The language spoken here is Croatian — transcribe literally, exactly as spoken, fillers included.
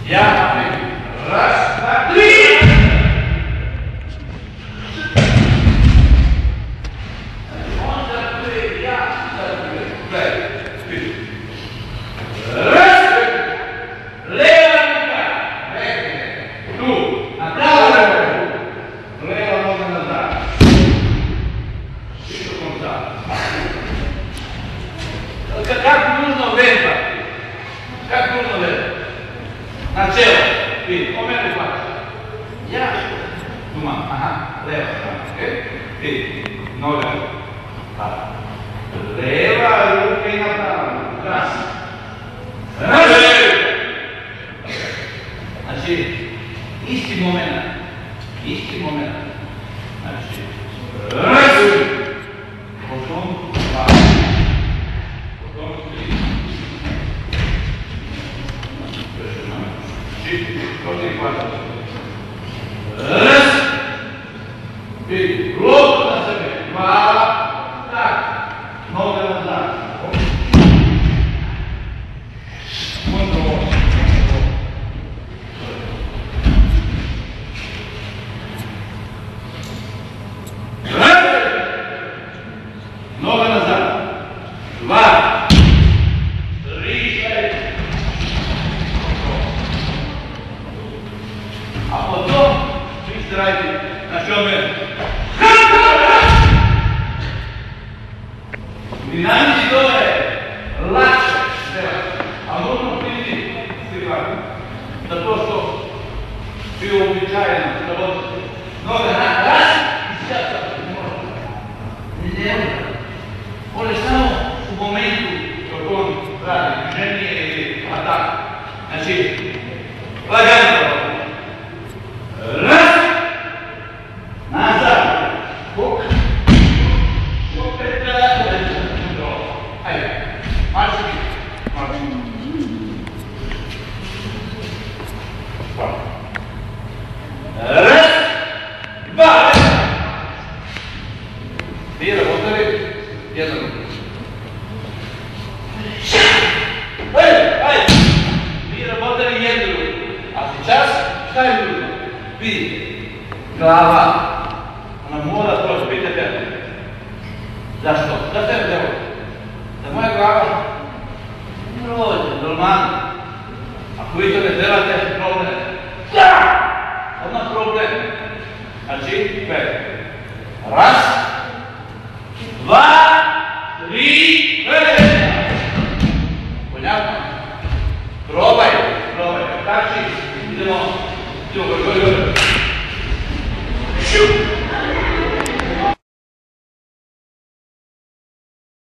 Ja, raz, dva, tri! On zapuje, ja zapuję. Play. Raz, leva ruka, rekne, tu, na pravo ruku, leva noga nazad. I do konca. Kako nužno vezati? Kako nužno vezati? Na čelo, vidi, o mene plaća. Ja, tu mam, aha, leva strana, okej? Vidi, noga, pa. Leva ruka i na pravo, krasno. Znači, isti moment, isti moment. Znači, razuj, potom dva, potom tri. Znači, protiv hvata. Raz, vidi, loptu na sebe, hvala, tak, noga nazad. Noga nazad. Dva. Tri, šest. A potom vi ste radite na čome? Dinamici toga je lakše števati, a nužno priti stivati. Zato što bio uobičajeno da vodite noga na raz i sjata ne može. Ne može. On je samo u momentu dok on radi ženije ili atak. Znači, lagano. Raz, nazad, skok, opet raz, ajde, marši mi, marši. Raz, dva, bira, ostavi, jedna ruka. Ajde, bira, ostavi jednu ruku. A сейчас, šta je drugo? Vidi, glava, ona mora proći, pitajte me. Zašto? Zašto je ovo? Da moja glava prođe, normalno. Ako vi to ne delate, problem. Da! Odmah problem. Znači, pet. Raz, dva, tri, pet. Ponjavno. Probaj, probaj. Znači, idemo, idemo,